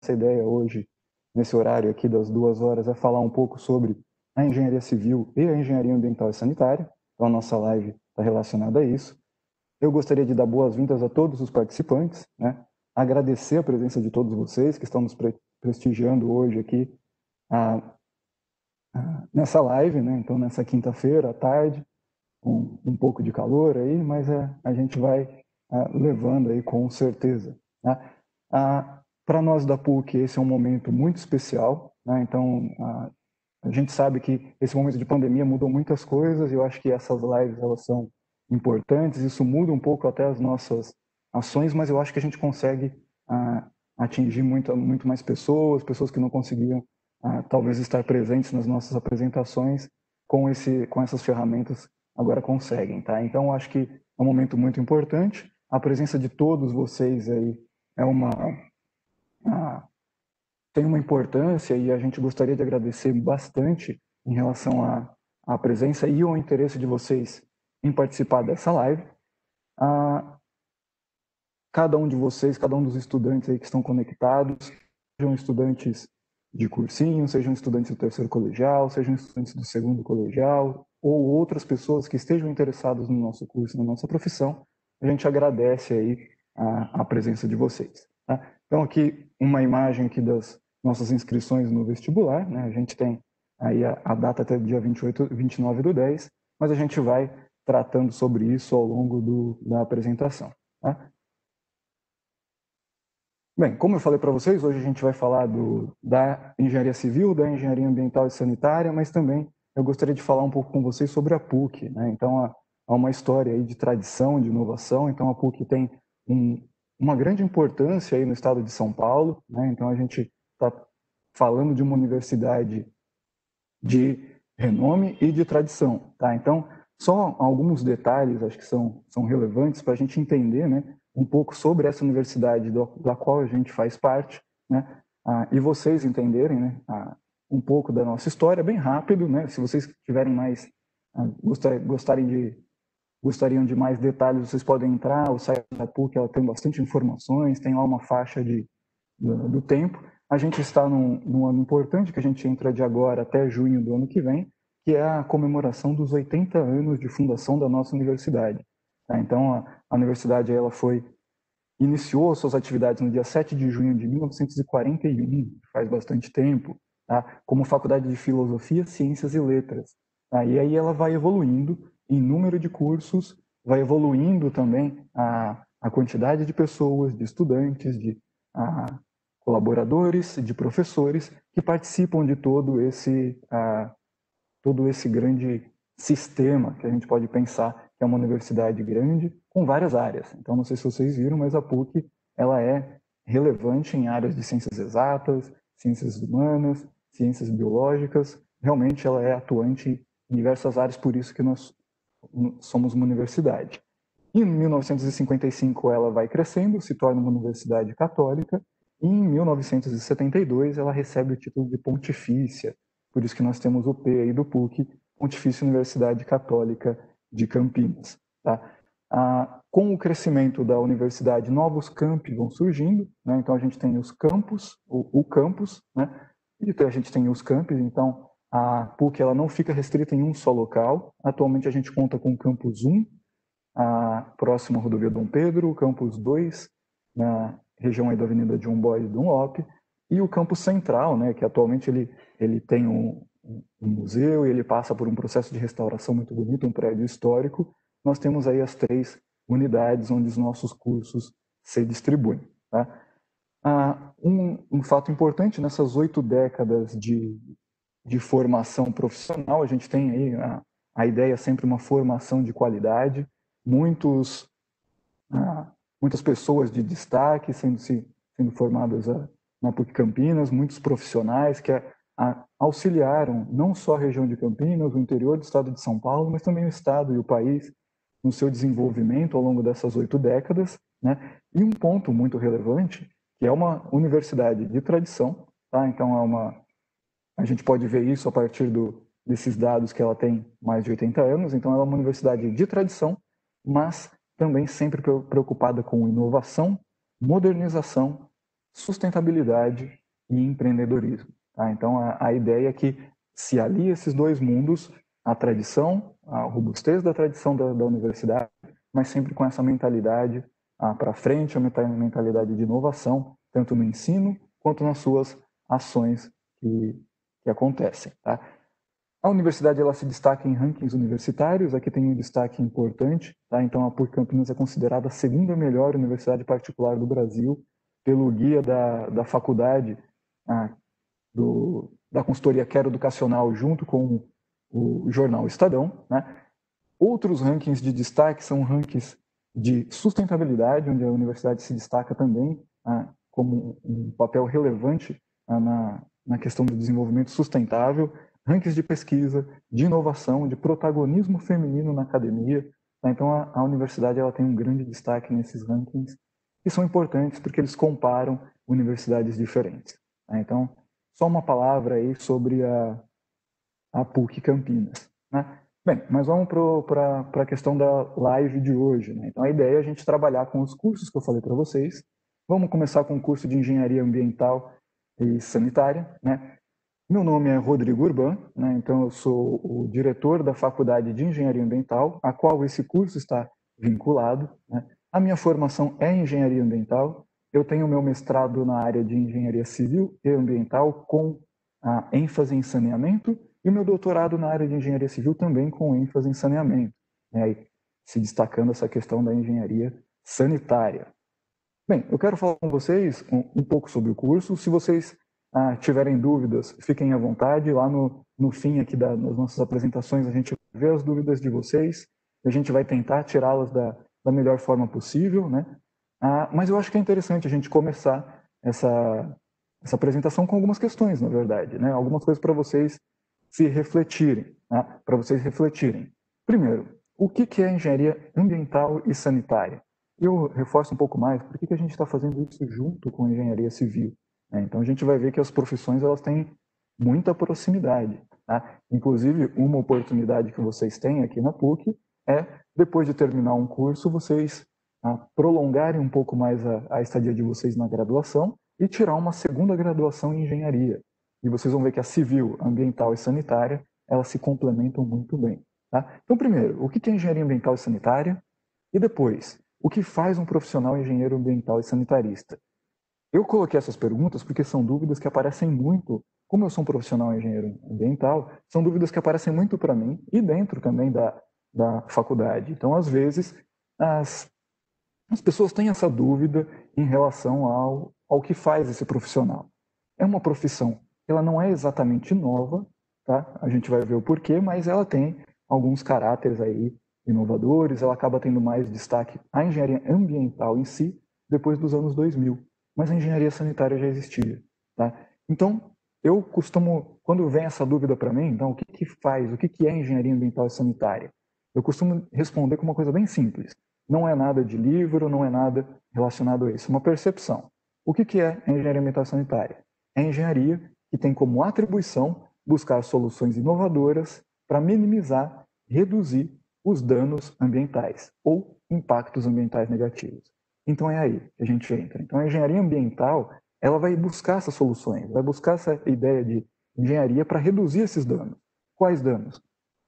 Essa ideia hoje, nesse horário aqui das 2 horas, é falar um pouco sobre a engenharia civil e a engenharia ambiental e sanitária. Então, a nossa live está relacionada a isso. Eu gostaria de dar boas-vindas a todos os participantes, né? Agradecer a presença de todos vocês que estão nos prestigiando hoje aqui nessa live, né? Então, nessa quinta-feira à tarde, com um pouco de calor aí, mas a gente vai levando aí com certeza. Né? Para nós da PUC, esse é um momento muito especial, né? Então, a gente sabe que esse momento de pandemia mudou muitas coisas e eu acho que essas lives elas são importantes, isso muda um pouco até as nossas ações, mas eu acho que a gente consegue atingir muito mais pessoas que não conseguiam talvez estar presentes nas nossas apresentações com essas ferramentas agora conseguem, tá? Então eu acho que é um momento muito importante. A presença de todos vocês aí tem uma importância e a gente gostaria de agradecer bastante em relação à presença e ao interesse de vocês em participar dessa live. Cada um de vocês, cada um dos estudantes aí que estão conectados, sejam estudantes de cursinho, sejam estudantes do terceiro colegial, sejam estudantes do segundo colegial, ou outras pessoas que estejam interessadas no nosso curso, na nossa profissão, a gente agradece aí a presença de vocês. Tá? Então aqui uma imagem aqui das nossas inscrições no vestibular, né? A gente tem aí a data até dia 29/10, mas a gente vai tratando sobre isso ao longo da apresentação. Tá? Bem, como eu falei para vocês, hoje a gente vai falar da engenharia civil, da engenharia ambiental e sanitária, mas também eu gostaria de falar um pouco com vocês sobre a PUC, né? Então, há uma história aí de tradição, de inovação. Então, a PUC tem uma grande importância aí no estado de São Paulo, né? Então, a gente está falando de uma universidade de renome e de tradição, tá? Então, só alguns detalhes, acho que são relevantes para a gente entender, né, um pouco sobre essa universidade da qual a gente faz parte, né, e vocês entenderem, né, um pouco da nossa história, bem rápido, né, se vocês tiverem mais, gostariam de mais detalhes, vocês podem entrar, o site da PUC ela tem bastante informações, tem lá uma faixa do tempo. A gente está num ano importante, que a gente entra de agora até junho do ano que vem, que é a comemoração dos 80 anos de fundação da nossa universidade. Tá? Então, a universidade ela iniciou suas atividades no dia 7 de junho de 1941, faz bastante tempo, tá? Como Faculdade de Filosofia, Ciências e Letras. Tá? E aí ela vai evoluindo em número de cursos, vai evoluindo também a quantidade de pessoas, de estudantes, de colaboradores, de professores que participam de todo esse grande sistema que a gente pode pensar que é uma universidade grande com várias áreas. Então, não sei se vocês viram, mas a PUC ela é relevante em áreas de ciências exatas, ciências humanas, ciências biológicas. Realmente, ela é atuante em diversas áreas, por isso que nós somos uma universidade. Em 1955, ela vai crescendo, se torna uma universidade católica, e em 1972, ela recebe o título de pontifícia, por isso que nós temos o P aí do PUC, Pontifícia Universidade Católica de Campinas. Tá? Com o crescimento da universidade, novos campi vão surgindo, né? Então a gente tem os campus, o campus, né? E a gente tem os campos, então a PUC ela não fica restrita em um só local. Atualmente a gente conta com o campus 1, próximo à rodovia Dom Pedro, o campus 2, na região aí da Avenida John Boyd Dunlop, e o campus central, né, que atualmente ele tem um museu e ele passa por um processo de restauração muito bonito, um prédio histórico. Nós temos aí as 3 unidades onde os nossos cursos se distribuem. Tá? Um fato importante, nessas 8 décadas de formação profissional, a gente tem aí a ideia sempre uma formação de qualidade, muitas pessoas de destaque sendo formadas na PUC Campinas, muitos profissionais que auxiliaram não só a região de Campinas, o interior do estado de São Paulo, mas também o estado e o país no seu desenvolvimento ao longo dessas 8 décadas, né? E um ponto muito relevante, que é uma universidade de tradição, tá? Então a gente pode ver isso a partir desses dados que ela tem mais de 80 anos, então ela é uma universidade de tradição, mas também sempre preocupada com inovação, modernização sustentabilidade e empreendedorismo. Tá? Então, a ideia é que se alia esses dois mundos, a tradição, a robustez da tradição da universidade, mas sempre com essa mentalidade para frente, a mentalidade de inovação, tanto no ensino quanto nas suas ações que acontecem. Tá? A universidade ela se destaca em rankings universitários, aqui tem um destaque importante, tá? Então a PUC Campinas é considerada a segunda melhor universidade particular do Brasil pelo guia da faculdade da consultoria Quero Educacional junto com o jornal Estadão, né? Outros rankings de destaque são rankings de sustentabilidade, onde a universidade se destaca também como um papel relevante na questão do desenvolvimento sustentável, rankings de pesquisa, de inovação, de protagonismo feminino na academia. Tá? Então, a universidade ela tem um grande destaque nesses rankings, que são importantes porque eles comparam universidades diferentes. Tá? Então, só uma palavra aí sobre a PUC Campinas. Né? Bem, mas vamos para a questão da live de hoje. Né? Então, a ideia é a gente trabalhar com os cursos que eu falei para vocês. Vamos começar com o curso de Engenharia Ambiental e Sanitária. Né? Meu nome é Rodrigo Urban, né? Então eu sou o diretor da Faculdade de Engenharia Ambiental, a qual esse curso está vinculado. Né? A minha formação é em Engenharia Ambiental. Eu tenho meu mestrado na área de Engenharia Civil e Ambiental, com ênfase em saneamento, e o meu doutorado na área de Engenharia Civil também com ênfase em saneamento, né? Se destacando essa questão da engenharia sanitária. Bem, eu quero falar com vocês um pouco sobre o curso. Se vocês tiverem dúvidas, fiquem à vontade. Lá no fim aqui das nossas apresentações, a gente vai ver as dúvidas de vocês. A gente vai tentar tirá-las da melhor forma possível, né? Mas eu acho que é interessante a gente começar essa apresentação com algumas questões, na verdade, né? Algumas coisas para vocês se refletirem, né? Para vocês refletirem. Primeiro, o que é engenharia ambiental e sanitária? Eu reforço um pouco mais, por que a gente está fazendo isso junto com a engenharia civil? Então a gente vai ver que as profissões elas têm muita proximidade. Tá? Inclusive, uma oportunidade que vocês têm aqui na PUC é, depois de terminar um curso, vocês prolongarem um pouco mais a estadia de vocês na graduação e tirar uma segunda graduação em engenharia. E vocês vão ver que a civil, ambiental e sanitária, elas se complementam muito bem. Tá? Então, primeiro, o que é engenharia ambiental e sanitária? E depois, o que faz um profissional engenheiro ambiental e sanitarista? Eu coloquei essas perguntas porque são dúvidas que aparecem muito, como eu sou um profissional engenheiro ambiental, são dúvidas que aparecem muito para mim e dentro também da faculdade. Então, às vezes, as pessoas têm essa dúvida em relação ao que faz esse profissional. É uma profissão, ela não é exatamente nova, tá? A gente vai ver o porquê, mas ela tem alguns caráteres aí inovadores, ela acaba tendo mais destaque a engenharia ambiental em si depois dos anos 2000, mas a engenharia sanitária já existia, tá? Então, eu costumo, quando vem essa dúvida para mim, então, o que faz, o que é engenharia ambiental e sanitária? Eu costumo responder com uma coisa bem simples. Não é nada de livro, não é nada relacionado a isso, é uma percepção. O que é a engenharia ambiental e sanitária? É a engenharia que tem como atribuição buscar soluções inovadoras para minimizar, reduzir os danos ambientais ou impactos ambientais negativos. Então é aí que a gente entra. Então a engenharia ambiental, ela vai buscar essas soluções, vai buscar essa ideia de engenharia para reduzir esses danos. Quais danos?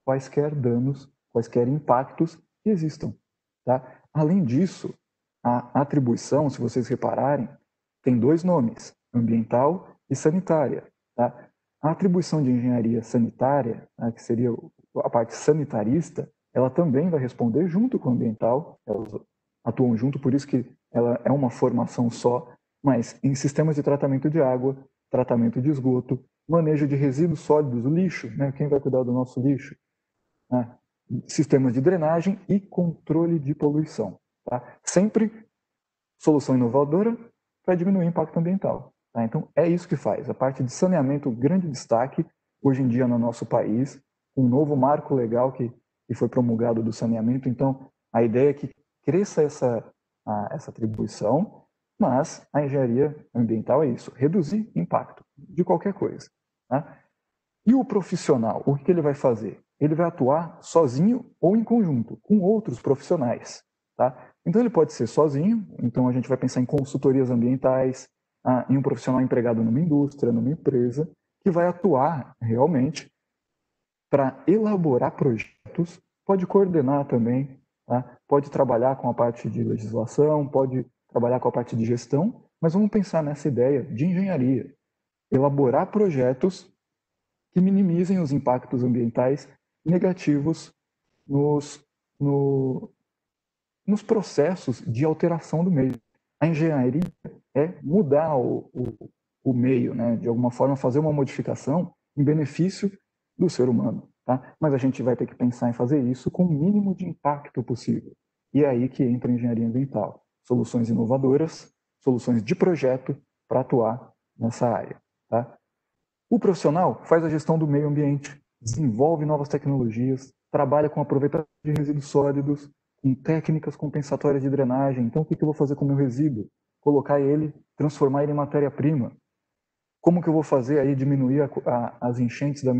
Quaisquer impactos que existam. Tá? Além disso, a atribuição, se vocês repararem, tem dois nomes, ambiental e sanitária. Tá? A atribuição de engenharia sanitária, né, que seria a parte sanitarista, ela também vai responder junto com o ambiental, elas atuam junto, por isso que ela é uma formação só, mas em sistemas de tratamento de água, tratamento de esgoto, manejo de resíduos sólidos, o lixo, né, quem vai cuidar do nosso lixo? Sistemas de drenagem e controle de poluição. Tá? Sempre solução inovadora para diminuir o impacto ambiental. Tá? Então, é isso que faz. A parte de saneamento, grande destaque hoje em dia no nosso país, um novo marco legal que foi promulgado do saneamento. Então, a ideia é que cresça essa atribuição, mas a engenharia ambiental é isso, reduzir impacto de qualquer coisa. Tá? E o profissional, o que ele vai fazer? Ele vai atuar sozinho ou em conjunto, com outros profissionais. Tá? Então ele pode ser sozinho, então a gente vai pensar em consultorias ambientais, em um profissional empregado numa indústria, numa empresa, que vai atuar realmente para elaborar projetos, pode coordenar também, tá? Pode trabalhar com a parte de legislação, pode trabalhar com a parte de gestão, mas vamos pensar nessa ideia de engenharia, elaborar projetos que minimizem os impactos ambientais negativos nos, no, nos processos de alteração do meio. A engenharia é mudar o meio, né? De alguma forma fazer uma modificação em benefício do ser humano. Tá? Mas a gente vai ter que pensar em fazer isso com o mínimo de impacto possível. E é aí que entra a engenharia ambiental. Soluções inovadoras, soluções de projeto para atuar nessa área. Tá? O profissional faz a gestão do meio ambiente, desenvolve novas tecnologias, trabalha com aproveitamento de resíduos sólidos, com técnicas compensatórias de drenagem. Então, o que eu vou fazer com o meu resíduo? Colocar ele, transformar ele em matéria-prima. Como que eu vou fazer aí diminuir as enchentes da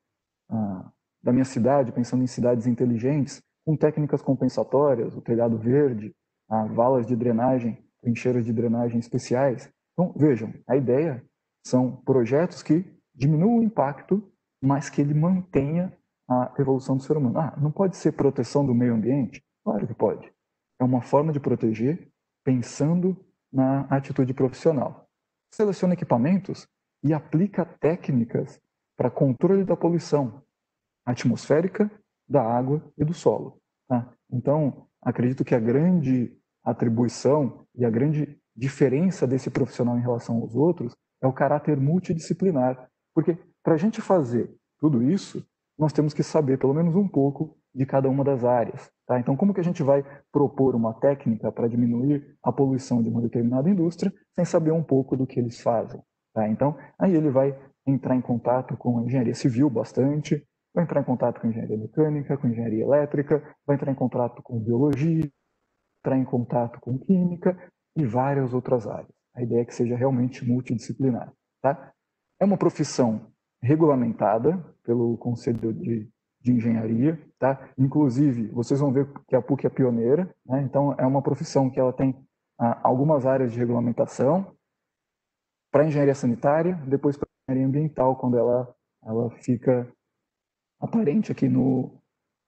minha cidade, pensando em cidades inteligentes, com técnicas compensatórias, o telhado verde, valas de drenagem, trincheiras de drenagem especiais. Então, vejam, a ideia são projetos que diminuam o impacto, mas que ele mantenha a evolução do ser humano. Não pode ser proteção do meio ambiente? Claro que pode. É uma forma de proteger pensando na atitude profissional. Seleciona equipamentos e aplica técnicas para controle da poluição atmosférica, da água e do solo. Tá? Então, acredito que a grande atribuição e a grande diferença desse profissional em relação aos outros é o caráter multidisciplinar. Porque para a gente fazer tudo isso, nós temos que saber pelo menos um pouco de cada uma das áreas. Tá? Então, como que a gente vai propor uma técnica para diminuir a poluição de uma determinada indústria sem saber um pouco do que eles fazem? Tá? Então, aí ele vai entrar em contato com a engenharia civil bastante, vai entrar em contato com engenharia mecânica, com engenharia elétrica, vai entrar em contato com biologia, entrar em contato com química e várias outras áreas. A ideia é que seja realmente multidisciplinar. Tá? É uma profissão regulamentada pelo Conselho de Engenharia. Tá? Inclusive, vocês vão ver que a PUC é pioneira. Né? Então, é uma profissão que ela tem algumas áreas de regulamentação para a engenharia sanitária, depois para a engenharia ambiental, quando ela fica aparente aqui no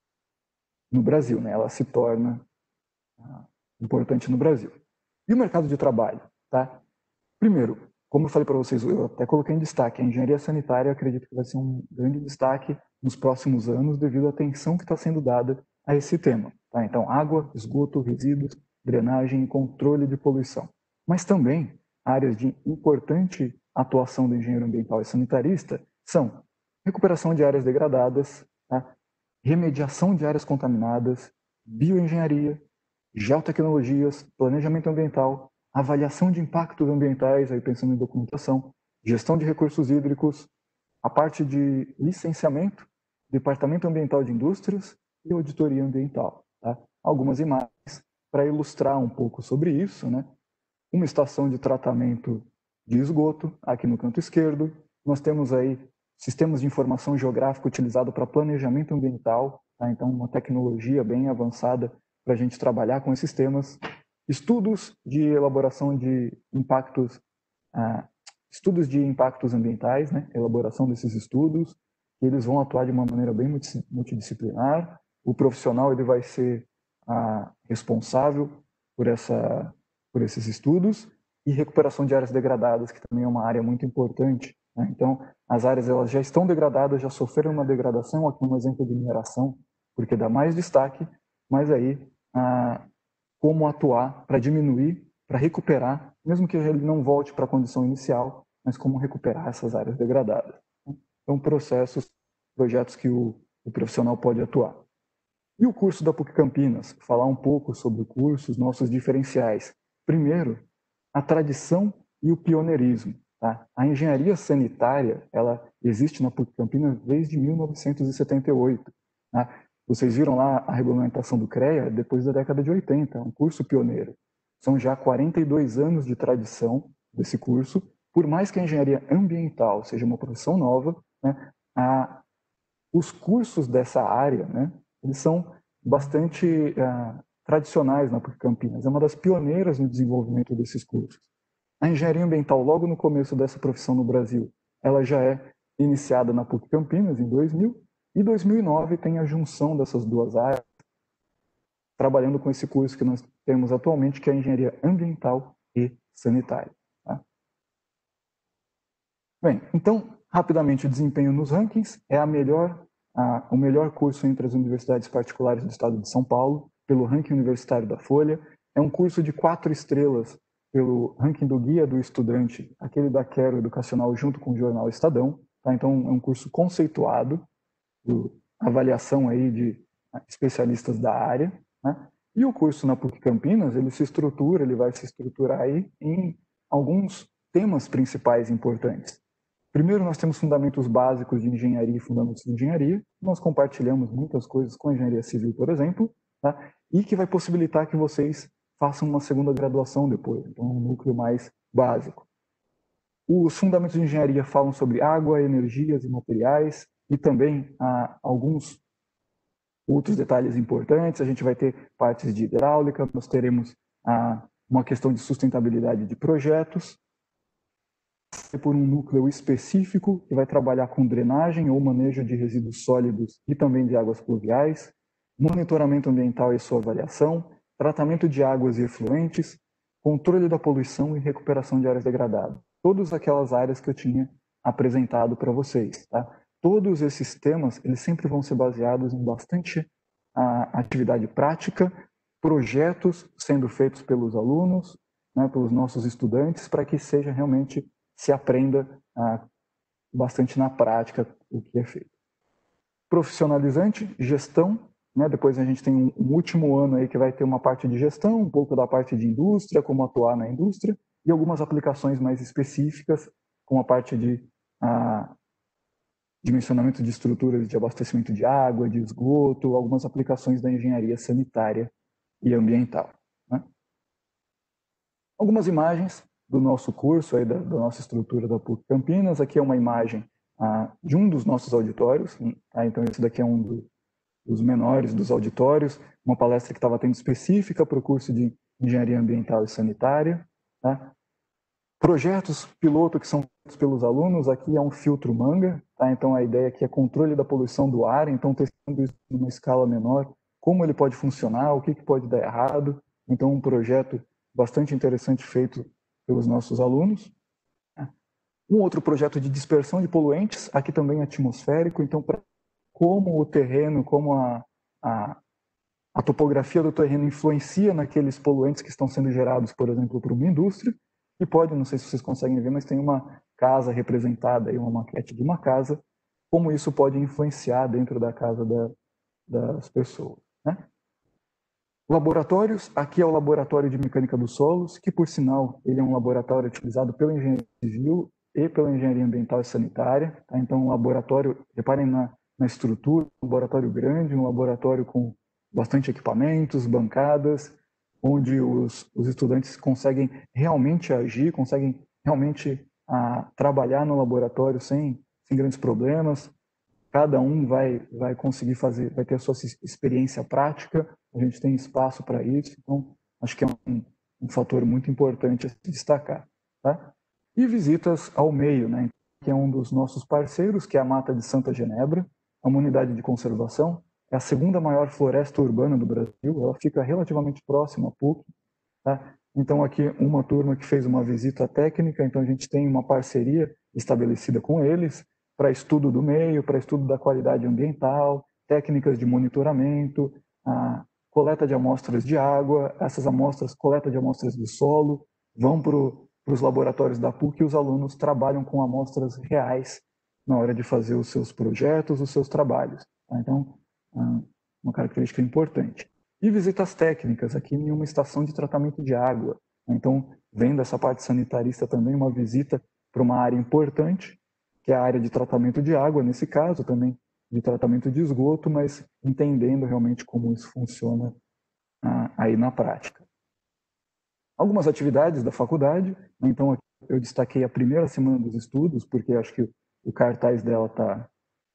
Brasil, né? Ela se torna importante no Brasil. E o mercado de trabalho? Tá? Primeiro, como eu falei para vocês, eu até coloquei em destaque, a engenharia sanitária, eu acredito que vai ser um grande destaque nos próximos anos devido à atenção que está sendo dada a esse tema. Tá? Então, água, esgoto, resíduos, drenagem e controle de poluição. Mas também áreas de importante atuação do engenheiro ambiental e sanitarista são recuperação de áreas degradadas, tá? Remediação de áreas contaminadas, bioengenharia, geotecnologias, planejamento ambiental, avaliação de impactos ambientais, aí pensando em documentação, gestão de recursos hídricos, a parte de licenciamento, departamento ambiental de indústrias e auditoria ambiental. Tá? Algumas imagens para ilustrar um pouco sobre isso, né? Uma estação de tratamento de esgoto, aqui no canto esquerdo. Nós temos aí sistemas de informação geográfica utilizado para planejamento ambiental, tá? Então uma tecnologia bem avançada para a gente trabalhar com esses temas. Estudos de elaboração de impactos, estudos de impactos ambientais, né? Elaboração desses estudos, eles vão atuar de uma maneira bem multidisciplinar. O profissional ele vai ser responsável por esses estudos, e recuperação de áreas degradadas, que também é uma área muito importante. Né? Então, as áreas elas já estão degradadas, já sofreram uma degradação, aqui um exemplo de mineração, porque dá mais destaque, mas aí como atuar para diminuir, para recuperar, mesmo que ele não volte para a condição inicial, mas como recuperar essas áreas degradadas. Então, projetos que o profissional pode atuar. E o curso da PUC Campinas? Falar um pouco sobre o curso, os nossos diferenciais. Primeiro, a tradição e o pioneirismo. Tá? A engenharia sanitária ela existe na PUC Campinas desde 1978. Tá? Vocês viram lá a regulamentação do CREA depois da década de 80, um curso pioneiro. São já 42 anos de tradição desse curso. Por mais que a engenharia ambiental seja uma profissão nova, né, os cursos dessa área, né, eles são bastante tradicionais na PUC Campinas. É uma das pioneiras no desenvolvimento desses cursos. A engenharia ambiental, logo no começo dessa profissão no Brasil, ela já é iniciada na PUC Campinas, em 2000, e 2009 tem a junção dessas duas áreas, trabalhando com esse curso que nós temos atualmente, que é a engenharia ambiental e sanitária. Tá? Bem, então, rapidamente, o desempenho nos rankings é o melhor curso entre as universidades particulares do estado de São Paulo, pelo ranking universitário da Folha. É um curso de 4 estrelas pelo ranking do Guia do Estudante, aquele da Quero Educacional junto com o jornal Estadão. Tá? Então, é um curso conceituado, avaliação aí de especialistas da área. Né? E o curso na PUC Campinas, ele vai se estruturar aí em alguns temas principais importantes. Primeiro, nós temos fundamentos básicos de engenharia e fundamentos de engenharia. Nós compartilhamos muitas coisas com a engenharia civil, por exemplo, tá? E que vai possibilitar que vocês façam uma segunda graduação depois, então um núcleo mais básico. Os fundamentos de engenharia falam sobre água, energias e materiais, e também alguns outros detalhes importantes. A gente vai ter partes de hidráulica, nós teremos uma questão de sustentabilidade de projetos, por um núcleo específico que vai trabalhar com drenagem ou manejo de resíduos sólidos e também de águas pluviais, monitoramento ambiental e sua avaliação, tratamento de águas e efluentes, controle da poluição e recuperação de áreas degradadas. Todas aquelas áreas que eu tinha apresentado para vocês. Tá? Todos esses temas, eles sempre vão ser baseados em bastante atividade prática, projetos sendo feitos pelos alunos, né, pelos nossos estudantes, para que seja realmente se aprenda bastante na prática o que é feito. Profissionalizante, gestão, né? Depois a gente tem um último ano aí que vai ter uma parte de gestão, um pouco da parte de indústria, como atuar na indústria, e algumas aplicações mais específicas, com a parte de dimensionamento de estruturas de abastecimento de água, de esgoto, algumas aplicações da engenharia sanitária e ambiental. Né? Algumas imagens do nosso curso, aí da nossa estrutura da PUC Campinas. Aqui é uma imagem de um dos nossos auditórios. Tá? Então, esse daqui é um dos menores dos auditórios, uma palestra que estava tendo específica para o curso de Engenharia Ambiental e Sanitária. Tá? Projetos piloto que são feitos pelos alunos, aqui é um filtro manga, tá? Então a ideia aqui é controle da poluição do ar, então testando isso numa escala menor, como ele pode funcionar, o que pode dar errado. Então um projeto bastante interessante feito pelos nossos alunos. Um outro projeto de dispersão de poluentes, aqui também atmosférico, então como o terreno, como a topografia do terreno influencia naqueles poluentes que estão sendo gerados, por exemplo, por uma indústria, e pode, não sei se vocês conseguem ver, mas tem uma casa representada aí, uma maquete de uma casa, como isso pode influenciar dentro da casa das pessoas. Né? Laboratórios, aqui é o Laboratório de Mecânica dos Solos, que, por sinal, ele é um laboratório utilizado pela engenharia civil e pela engenharia ambiental e sanitária. Tá? Então, um laboratório, reparem na estrutura, um laboratório grande, um laboratório com bastante equipamentos, bancadas, onde os estudantes conseguem realmente agir, conseguem realmente trabalhar no laboratório sem grandes problemas. Cada um vai conseguir fazer, vai ter a sua experiência prática, a gente tem espaço para isso, então acho que é um fator muito importante a se destacar. Tá? E visitas ao meio, né, que é um dos nossos parceiros, que é a Mata de Santa Genebra, é uma unidade de conservação, é a segunda maior floresta urbana do Brasil, ela fica relativamente próxima à PUC. Tá? Então aqui uma turma que fez uma visita técnica, então a gente tem uma parceria estabelecida com eles, para estudo do meio, para estudo da qualidade ambiental, técnicas de monitoramento, coleta de amostras de água, essas amostras, coleta de amostras de solo, vão para os laboratórios da PUC e os alunos trabalham com amostras reais na hora de fazer os seus projetos, os seus trabalhos. Tá? Então, uma característica importante. E visitas técnicas, aqui em uma estação de tratamento de água. Então, vendo essa parte sanitarista também, uma visita para uma área importante, que é a área de tratamento de água, nesse caso, também de tratamento de esgoto, mas entendendo realmente como isso funciona aí na prática. Algumas atividades da faculdade, né? Então eu destaquei a primeira semana dos estudos, porque acho que o cartaz dela está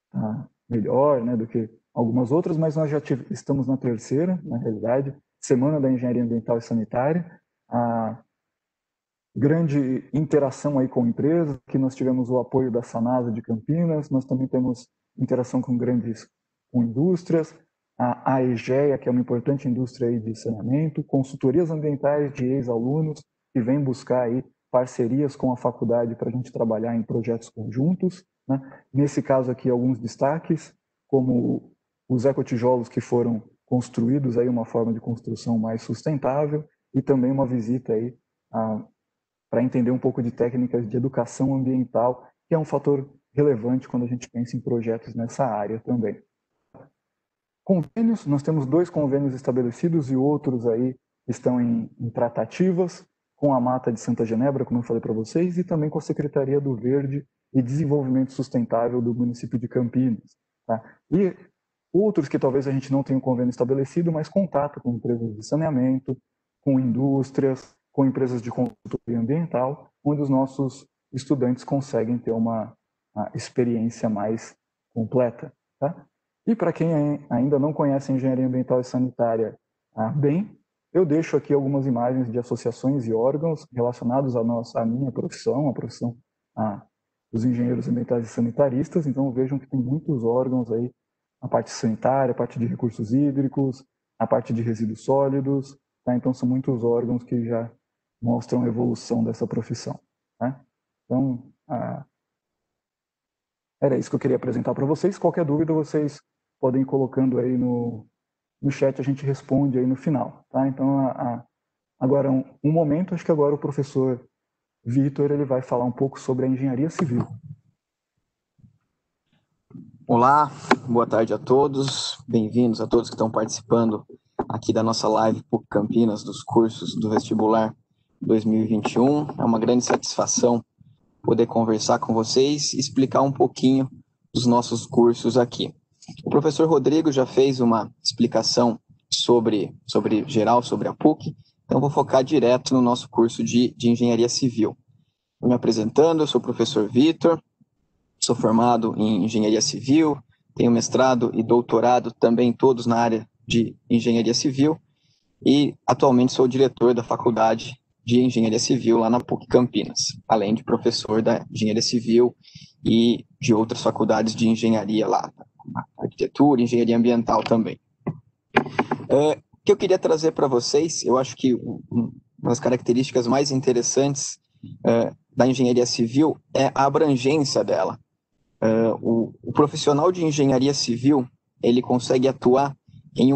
melhor, né, do que algumas outras, mas nós já estamos na terceira, na realidade, Semana da Engenharia Ambiental e Sanitária. grande interação aí com empresas, que nós tivemos o apoio da Sanasa de Campinas, nós também temos interação com indústrias, a AEGEA, que é uma importante indústria aí de saneamento, consultorias ambientais de ex-alunos, que vêm buscar aí parcerias com a faculdade para a gente trabalhar em projetos conjuntos, né? Nesse caso aqui, alguns destaques, como os ecotijolos que foram construídos, aí uma forma de construção mais sustentável, e também uma visita aí para entender um pouco de técnicas de educação ambiental, que é um fator relevante quando a gente pensa em projetos nessa área também. Convênios, nós temos 2 convênios estabelecidos e outros aí estão em tratativas, com a Mata de Santa Genebra, como eu falei para vocês, e também com a Secretaria do Verde e Desenvolvimento Sustentável do município de Campinas. Tá? E outros que talvez a gente não tenha um convênio estabelecido, mas contato com empresas de saneamento, com indústrias, com empresas de consultoria ambiental, onde os nossos estudantes conseguem ter uma experiência mais completa. Tá? E para quem ainda não conhece a engenharia ambiental e sanitária bem, eu deixo aqui algumas imagens de associações e órgãos relacionados à minha profissão, a profissão dos engenheiros ambientais e sanitaristas. Então vejam que tem muitos órgãos aí, a parte sanitária, a parte de recursos hídricos, a parte de resíduos sólidos. Tá? Então são muitos órgãos que já mostram a evolução dessa profissão. Tá? Então, era isso que eu queria apresentar para vocês. Qualquer dúvida, vocês podem ir colocando aí no chat, a gente responde aí no final. Tá? Então, agora, um momento, acho que agora o professor Vitor ele vai falar um pouco sobre a engenharia civil. Olá, boa tarde a todos, bem-vindos a todos que estão participando aqui da nossa live PUC Campinas dos cursos do vestibular 2021. É uma grande satisfação poder conversar com vocês e explicar um pouquinho dos nossos cursos aqui. O professor Rodrigo já fez uma explicação sobre geral, sobre a PUC, então vou focar direto no nosso curso de engenharia civil. Me apresentando, eu sou o professor Vitor, sou formado em engenharia civil, tenho mestrado e doutorado também todos na área de engenharia civil e atualmente sou diretor da faculdade de engenharia civil lá na PUC Campinas, além de professor da engenharia civil e de outras faculdades de engenharia lá, arquitetura, engenharia ambiental também. O que eu queria trazer para vocês, eu acho que uma das características mais interessantes da engenharia civil é a abrangência dela. O profissional de engenharia civil, ele consegue atuar em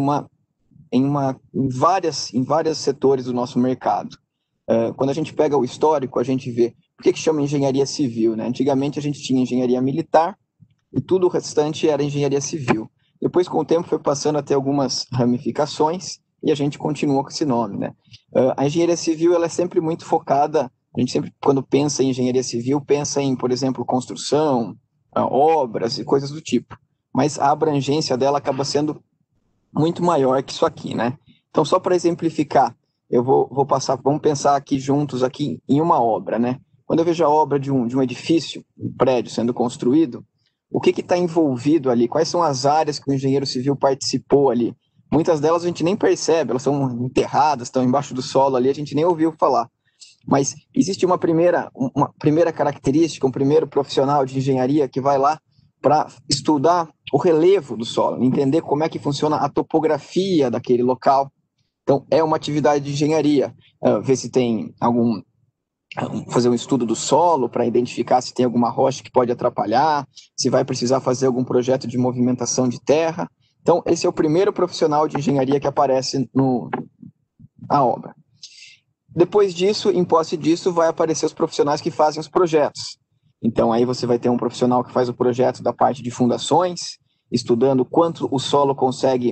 vários setores do nosso mercado. Quando a gente pega o histórico, a gente vê por que chama engenharia civil, né? Antigamente a gente tinha engenharia militar e tudo o restante era engenharia civil. Depois, com o tempo, foi passando a ter algumas ramificações e a gente continua com esse nome, né? A engenharia civil ela é sempre muito focada, a gente sempre, quando pensa em engenharia civil, pensa em, por exemplo, construção, obras e coisas do tipo. Mas a abrangência dela acaba sendo muito maior que isso aqui, né? Então, só para exemplificar, eu vamos pensar aqui juntos aqui em uma obra, né? Quando eu vejo a obra de um edifício, um prédio sendo construído, o que está envolvido ali? Quais são as áreas que o engenheiro civil participou ali? Muitas delas a gente nem percebe, elas são enterradas, estão embaixo do solo ali, a gente nem ouviu falar. Mas existe uma primeira característica, um primeiro profissional de engenharia que vai lá para estudar o relevo do solo, entender como é que funciona a topografia daquele local. Então, é uma atividade de engenharia. Ver se tem fazer um estudo do solo para identificar se tem alguma rocha que pode atrapalhar, se vai precisar fazer algum projeto de movimentação de terra. Então, esse é o primeiro profissional de engenharia que aparece na obra. Depois disso, em posse disso, vai aparecer os profissionais que fazem os projetos. Então, aí você vai ter um profissional que faz o projeto da parte de fundações, estudando quanto o solo consegue,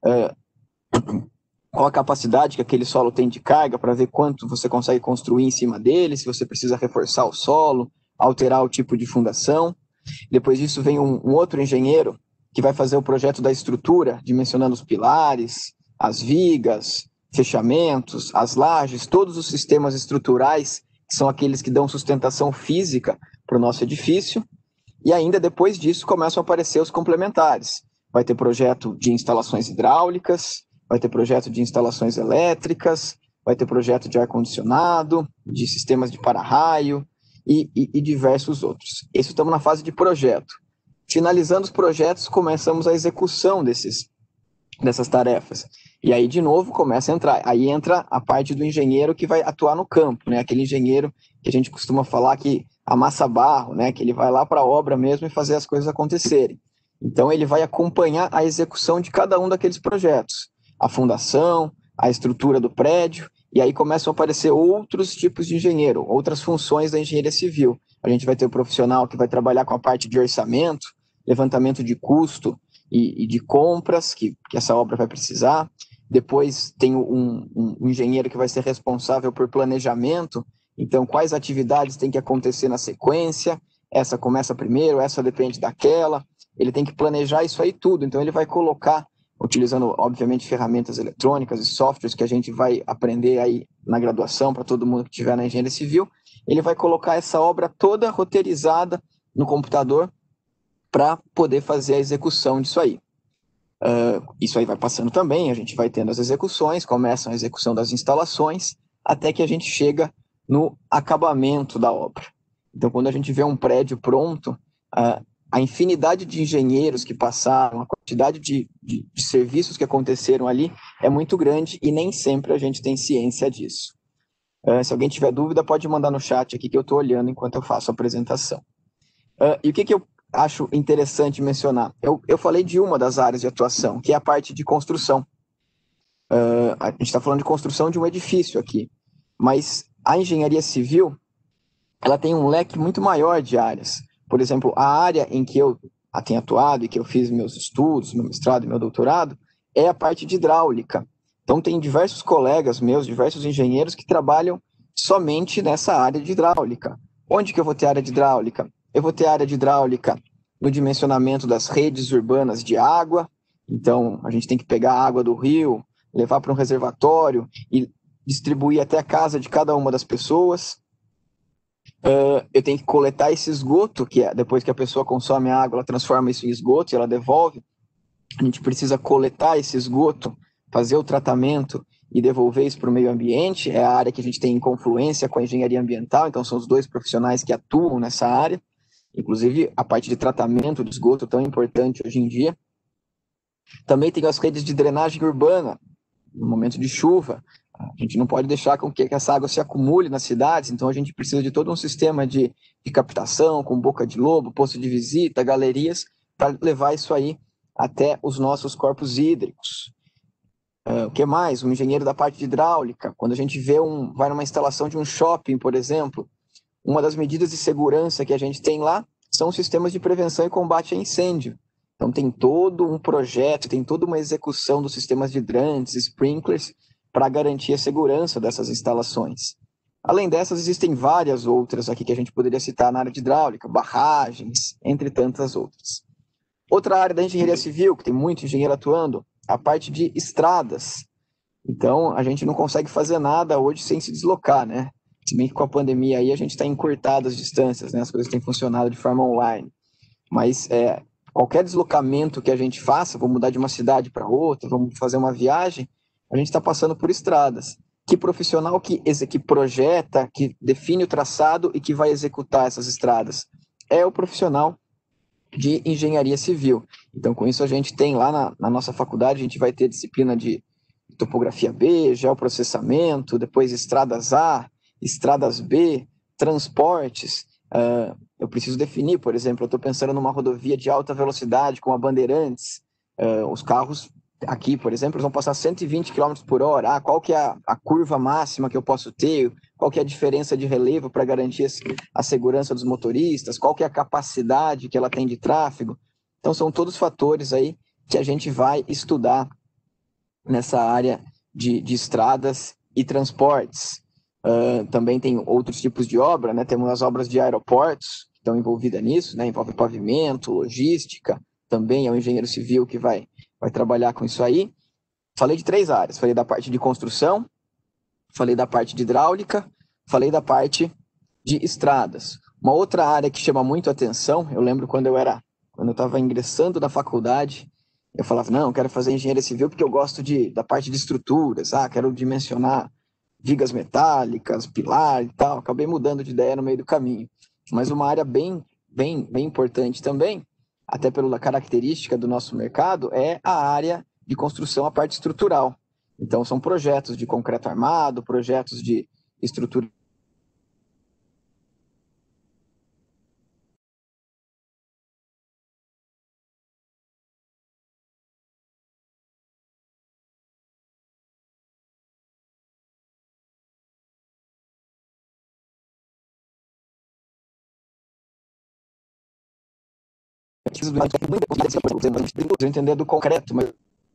qual a capacidade que aquele solo tem de carga, para ver quanto você consegue construir em cima dele, se você precisa reforçar o solo, alterar o tipo de fundação. Depois disso, vem um outro engenheiro que vai fazer o projeto da estrutura, dimensionando os pilares, as vigas, fechamentos, as lajes, todos os sistemas estruturais, que são aqueles que dão sustentação física para o nosso edifício. E ainda depois disso começam a aparecer os complementares. Vai ter projeto de instalações hidráulicas, vai ter projeto de instalações elétricas, vai ter projeto de ar-condicionado, de sistemas de para-raio e diversos outros. Isso estamos na fase de projeto. Finalizando os projetos, começamos a execução dessas tarefas. E aí, de novo, começa a entrar. Aí entra a parte do engenheiro que vai atuar no campo, né? Aquele engenheiro que a gente costuma falar que amassa barro, né? Que ele vai lá para a obra mesmo e fazer as coisas acontecerem. Então, ele vai acompanhar a execução de cada um daqueles projetos. A fundação, a estrutura do prédio, e aí começam a aparecer outros tipos de engenheiro, outras funções da engenharia civil. A gente vai ter o profissional que vai trabalhar com a parte de orçamento, levantamento de custo e de compras que essa obra vai precisar. Depois tem um engenheiro que vai ser responsável por planejamento, então quais atividades tem que acontecer na sequência, essa começa primeiro, essa depende daquela, ele tem que planejar isso aí tudo, então ele vai colocar, utilizando obviamente ferramentas eletrônicas e softwares que a gente vai aprender aí na graduação para todo mundo que estiver na engenharia civil, ele vai colocar essa obra toda roteirizada no computador para poder fazer a execução disso aí. Isso aí vai passando também, a gente vai tendo as execuções, começam a execução das instalações, até que a gente chega no acabamento da obra. Então, quando a gente vê um prédio pronto, a infinidade de engenheiros que passaram, a quantidade de serviços que aconteceram ali é muito grande e nem sempre a gente tem ciência disso. Se alguém tiver dúvida, pode mandar no chat aqui que eu estou olhando enquanto eu faço a apresentação. E o que eu acho interessante mencionar? Eu falei de uma das áreas de atuação, que é a parte de construção. A gente está falando de construção de um edifício aqui, mas a engenharia civil ela tem um leque muito maior de áreas. Por exemplo, a área em que eu tenho atuado e que eu fiz meus estudos, meu mestrado e meu doutorado, é a parte de hidráulica. Então, tem diversos colegas meus, diversos engenheiros que trabalham somente nessa área de hidráulica. Onde que eu vou ter área de hidráulica? Eu vou ter área de hidráulica no dimensionamento das redes urbanas de água. Então, a gente tem que pegar a água do rio, levar para um reservatório e distribuir até a casa de cada uma das pessoas. Eu tenho que coletar esse esgoto, que é depois que a pessoa consome a água, ela transforma isso em esgoto e ela devolve. A gente precisa coletar esse esgoto, fazer o tratamento e devolver isso para o meio ambiente. É a área que a gente tem em confluência com a engenharia ambiental, então são os dois profissionais que atuam nessa área. Inclusive, a parte de tratamento do esgoto tão importante hoje em dia. Também tem as redes de drenagem urbana, no momento de chuva. A gente não pode deixar com que essa água se acumule nas cidades, então a gente precisa de todo um sistema de captação, com boca de lobo, posto de visita, galerias, para levar isso aí até os nossos corpos hídricos. O que mais? Um engenheiro da parte de hidráulica. Quando a gente vai numa instalação de um shopping, por exemplo, uma das medidas de segurança que a gente tem lá são os sistemas de prevenção e combate a incêndio. Então tem todo um projeto, tem toda uma execução dos sistemas de hidrantes, sprinklers, para garantir a segurança dessas instalações. Além dessas, existem várias outras aqui que a gente poderia citar na área de hidráulica, barragens, entre tantas outras. Outra área da engenharia civil, que tem muito engenheiro atuando, a parte de estradas. Então, a gente não consegue fazer nada hoje sem se deslocar, né? Se bem que com a pandemia aí a gente está encurtado as distâncias, né? As coisas têm funcionado de forma online. Mas qualquer deslocamento que a gente faça, vamos mudar de uma cidade para outra, vamos fazer uma viagem, a gente está passando por estradas. Que profissional que projeta, que define o traçado e que vai executar essas estradas? É o profissional de engenharia civil. Então, com isso, a gente tem lá na nossa faculdade, a gente vai ter disciplina de topografia B, geoprocessamento, depois estradas A, estradas B, transportes. Eu preciso definir, por exemplo, eu estou pensando numa rodovia de alta velocidade com a Bandeirantes. Os carros aqui, por exemplo, eles vão passar 120 km por hora. Qual que é a curva máxima que eu posso ter? Qual que é a diferença de relevo para garantir a segurança dos motoristas? Qual que é a capacidade que ela tem de tráfego? Então, são todos fatores aí que a gente vai estudar nessa área de estradas e transportes. Também tem outros tipos de obra, né? Temos as obras de aeroportos que estão envolvidas nisso, né? Envolve pavimento, logística, também é o engenheiro civil que vai trabalhar com isso aí. Falei de 3 áreas, falei da parte de construção, falei da parte de hidráulica, falei da parte de estradas. Uma outra área que chama muito atenção, eu lembro quando eu estava ingressando na faculdade, eu falava, não, eu quero fazer engenharia civil porque eu gosto da parte de estruturas, quero dimensionar vigas metálicas, pilar e tal. Acabei mudando de ideia no meio do caminho. Mas uma área bem importante também, até pela característica do nosso mercado, é a área de construção, a parte estrutural. Então, são projetos de concreto armado, projetos de estrutura. Entender do concreto, mas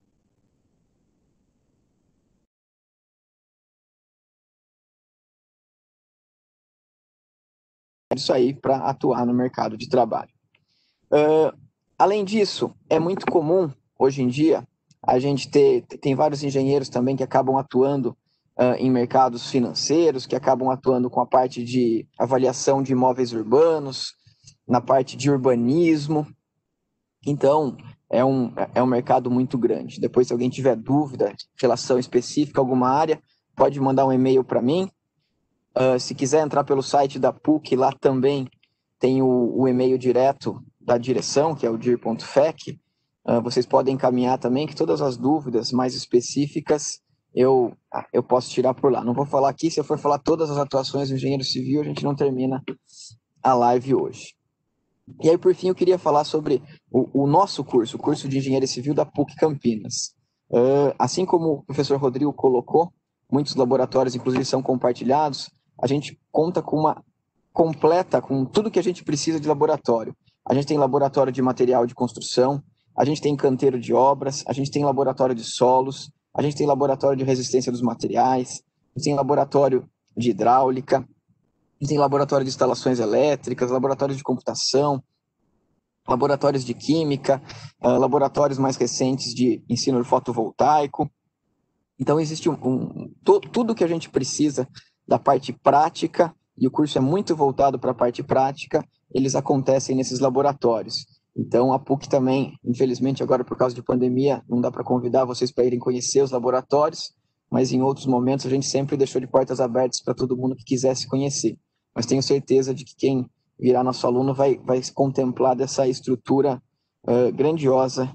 isso aí para atuar no mercado de trabalho. Além disso, é muito comum, hoje em dia, a gente tem vários engenheiros também que acabam atuando em mercados financeiros, que acabam atuando com a parte de avaliação de imóveis urbanos, na parte de urbanismo. Então, é um mercado muito grande. Depois, se alguém tiver dúvida, relação específica a alguma área, pode mandar um e-mail para mim. Se quiser entrar pelo site da PUC, lá também tem o e-mail direto da direção, que é o dir.fec. Vocês podem encaminhar também, que todas as dúvidas mais específicas eu posso tirar por lá. Não vou falar aqui, se eu for falar todas as atuações do engenheiro civil, a gente não termina a live hoje. E aí, por fim, eu queria falar sobre o nosso curso, o curso de Engenharia Civil da PUC Campinas. Assim como o professor Rodrigo colocou, muitos laboratórios, inclusive, são compartilhados. A gente conta com uma completa, com tudo que a gente precisa de laboratório. A gente tem laboratório de material de construção, a gente tem canteiro de obras, a gente tem laboratório de solos, a gente tem laboratório de resistência dos materiais, a gente tem laboratório de hidráulica, a gente tem laboratório de instalações elétricas, laboratórios de computação, laboratórios de química, laboratórios mais recentes de ensino fotovoltaico. Então, existe tudo que a gente precisa da parte prática, e o curso é muito voltado para a parte prática, eles acontecem nesses laboratórios. Então, a PUC também, infelizmente, agora por causa de pandemia, não dá para convidar vocês para irem conhecer os laboratórios, mas em outros momentos a gente sempre deixou de portas abertas para todo mundo que quisesse conhecer. Mas tenho certeza de que quem virar nosso aluno vai se contemplar dessa estrutura grandiosa.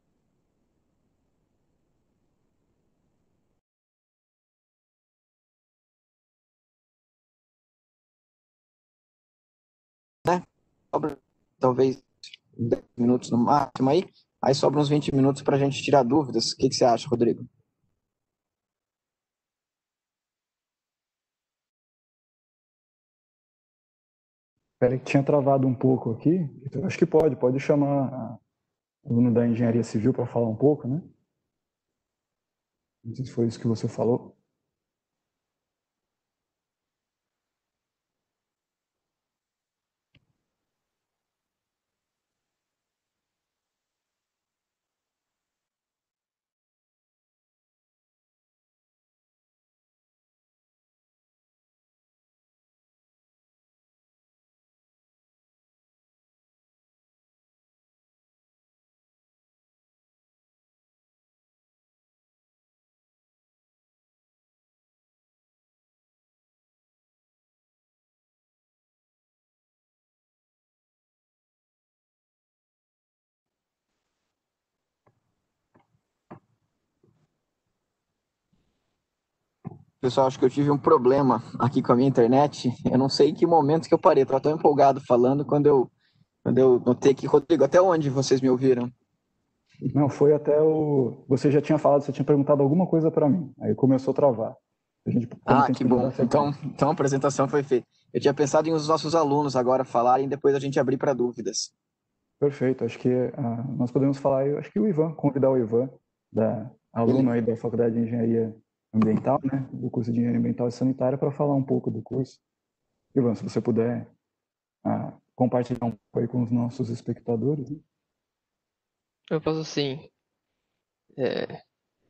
Né? Talvez 10 minutos no máximo aí sobram uns 20 minutos para a gente tirar dúvidas. O que você acha, Rodrigo? Espera que tinha travado um pouco aqui. Então, acho que pode chamar o aluno da engenharia civil para falar um pouco, né? Não sei se foi isso que você falou. Pessoal, acho que eu tive um problema aqui com a minha internet. Eu não sei em que momento que eu parei. Estava tão empolgado falando quando eu notei que, Rodrigo, até onde vocês me ouviram? Não, foi até o. Você já tinha falado, você tinha perguntado alguma coisa para mim. Aí começou a travar. A gente, como que a gente Que podia bom. dar Então, sequência? então a apresentação foi feita. Eu tinha pensado em os nossos alunos agora falarem e depois a gente abrir para dúvidas. Perfeito. Acho que nós podemos falar, eu acho que o Ivan, convidar o Ivan, aluno Ele, aí da Faculdade de Engenharia Ambiental, né, do curso de Engenharia Ambiental e Sanitária, para falar um pouco do curso. Ivan, se você puder compartilhar um pouco aí com os nossos espectadores, né? Eu posso sim. É,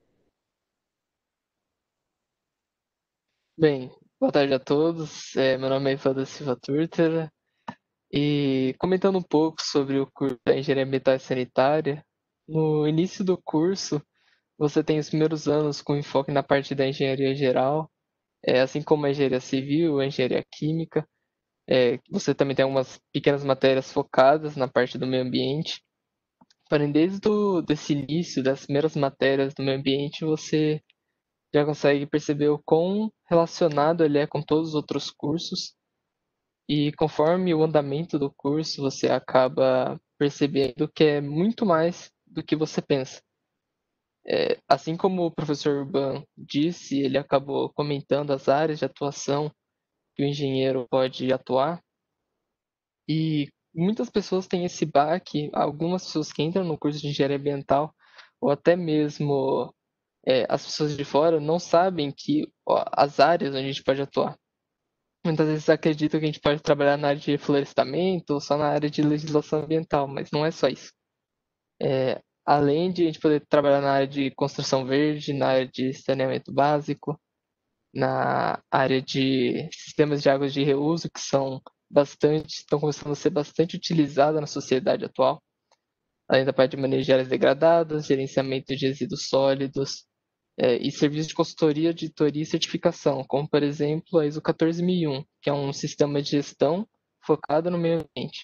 Bem, boa tarde a todos. Meu nome é Ivan da Silva Turtera. E comentando um pouco sobre o curso da Engenharia Ambiental e Sanitária, no início do curso, você tem os primeiros anos com enfoque na parte da engenharia geral, Assim como a engenharia civil, a engenharia química, você também tem algumas pequenas matérias focadas na parte do meio ambiente. Porém, desse início, das primeiras matérias do meio ambiente, você já consegue perceber o quão relacionado ele é com todos os outros cursos. E conforme o andamento do curso, você acaba percebendo que é muito mais do que você pensa. Assim como o professor Urban disse, ele acabou comentando as áreas de atuação que o engenheiro pode atuar. E muitas pessoas têm esse baque, algumas pessoas que entram no curso de engenharia ambiental, ou até mesmo as pessoas de fora, não sabem que as áreas onde a gente pode atuar. Muitas vezes acreditam que a gente pode trabalhar na área de florestamento ou só na área de legislação ambiental, mas não é só isso. Além de a gente poder trabalhar na área de construção verde, na área de saneamento básico, na área de sistemas de águas de reuso, que estão começando a ser bastante utilizadas na sociedade atual, além da parte de manejo de áreas degradadas, gerenciamento de resíduos sólidos, e serviços de consultoria, auditoria e certificação, como, por exemplo, a ISO 14001, que é um sistema de gestão focado no meio ambiente.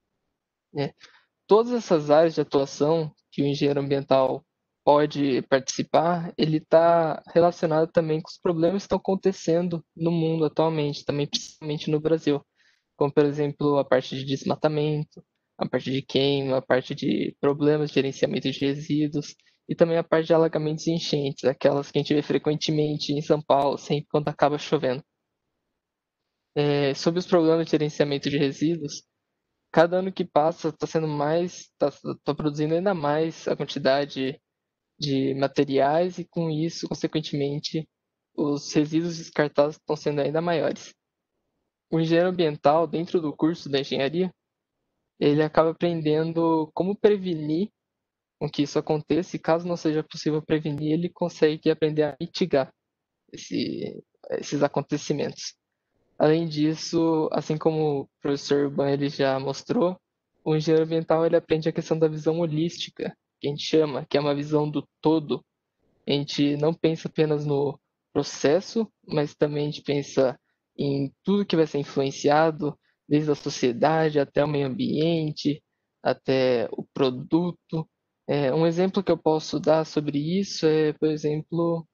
Todas essas áreas de atuação que o engenheiro ambiental pode participar, ele está relacionado também com os problemas que estão acontecendo no mundo atualmente, também principalmente no Brasil, como, por exemplo, a parte de desmatamento, a parte de queima, a parte de problemas de gerenciamento de resíduos e também a parte de alagamentos e enchentes, aquelas que a gente vê frequentemente em São Paulo, sempre quando acaba chovendo. Sobre os problemas de gerenciamento de resíduos, cada ano que passa está sendo mais, está produzindo ainda mais a quantidade de materiais e com isso, consequentemente, os resíduos descartados estão sendo ainda maiores. O engenheiro ambiental, dentro do curso da engenharia, ele acaba aprendendo como prevenir com que isso aconteça e caso não seja possível prevenir, ele consegue aprender a mitigar esses acontecimentos. Além disso, assim como o professor Urban ele já mostrou, o engenheiro ambiental ele aprende a questão da visão holística, que a gente chama, que é uma visão do todo. A gente não pensa apenas no processo, mas também a gente pensa em tudo que vai ser influenciado, desde a sociedade até o meio ambiente, até o produto. Um exemplo que eu posso dar sobre isso é, por exemplo,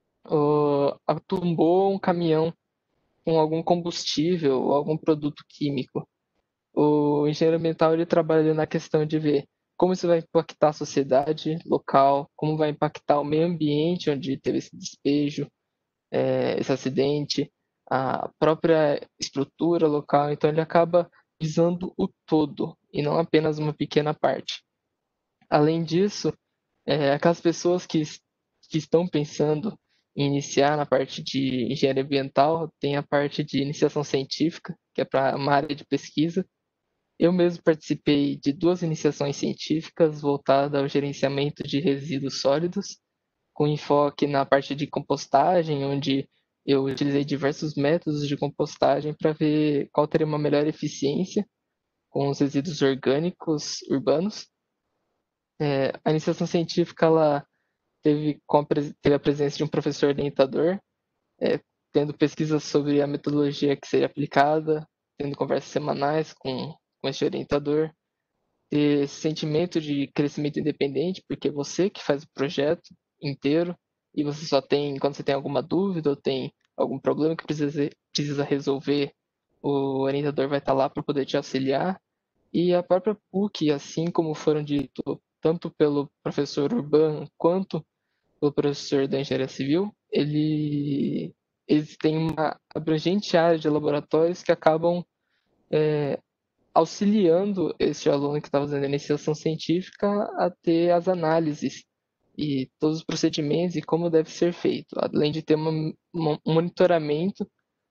tombou um caminhão com algum combustível ou algum produto químico. O engenheiro ambiental ele trabalha na questão de ver como isso vai impactar a sociedade local, como vai impactar o meio ambiente onde teve esse despejo, esse acidente, a própria estrutura local. Então ele acaba visando o todo e não apenas uma pequena parte. Além disso, aquelas pessoas que estão pensando em iniciar na parte de engenharia ambiental, tem a parte de iniciação científica, que é para uma área de pesquisa. Eu mesmo participei de 2 iniciações científicas voltadas ao gerenciamento de resíduos sólidos, com enfoque na parte de compostagem, onde eu utilizei diversos métodos de compostagem para ver qual teria uma melhor eficiência com os resíduos orgânicos urbanos. A iniciação científica ela teve a presença de um professor orientador, tendo pesquisas sobre a metodologia que seria aplicada, tendo conversas semanais com esse orientador, ter esse sentimento de crescimento independente, porque você que faz o projeto inteiro e você só tem, quando você tem alguma dúvida ou tem algum problema que precisa resolver, o orientador vai estar lá para poder te auxiliar. E a própria PUC, assim como foram dito tanto pelo professor Urban quanto pelo professor da engenharia civil, eles têm uma abrangente área de laboratórios que acabam auxiliando esse aluno que está fazendo a iniciação científica a ter as análises e todos os procedimentos e como deve ser feito, além de ter um monitoramento